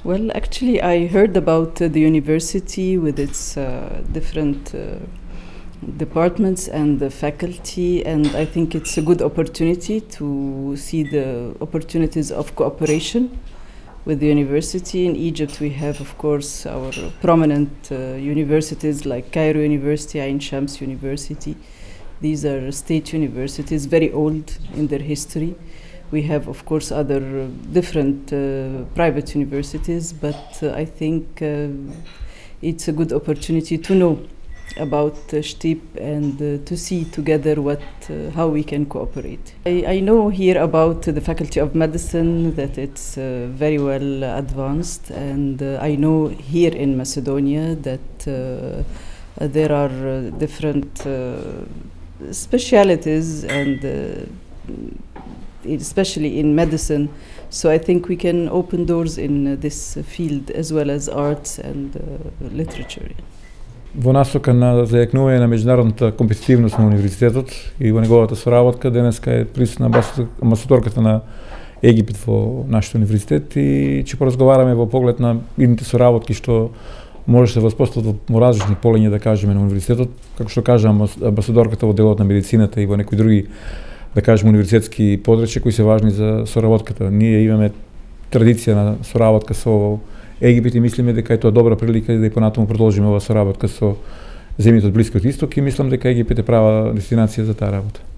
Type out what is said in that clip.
Well, actually, I heard about the university with its different departments and the faculty, and I think it's a good opportunity to see the opportunities of cooperation with the university. In Egypt, we have, of course, our prominent universities like Cairo University, Ain Shams University. These are state universities, very old in their history. We have, of course, other different private universities, but I think it's a good opportunity to know about STIP and to see together how we can cooperate. I know here about the Faculty of Medicine that it's very well advanced, and I know here in Macedonia that there are different specialities and especially in medicine. So I think we can open doors in this field as well as arts and literature. Во насока на зајакнување на меѓународната компетитивност на универзитетот и во неговата соработка денеска е присутна амбасадорката на Египет во нашиот универзитет и ќе поразговараме во поглед на идните соработки што може да се воспостават во различни полиња, да кажеме, на универзитетот. Како што кажа амбасадорката во делот на медицината и во некои други, да кажеме, универзитетски подрачја кои се важни за соработката. Ние имаме традиција на соработка со Египет и мислиме дека е тоа добра прилика да и понатаму продолжиме оваа соработка со земјите од Блискиот Исток и мислам дека Египет е права дестинација за таа работа.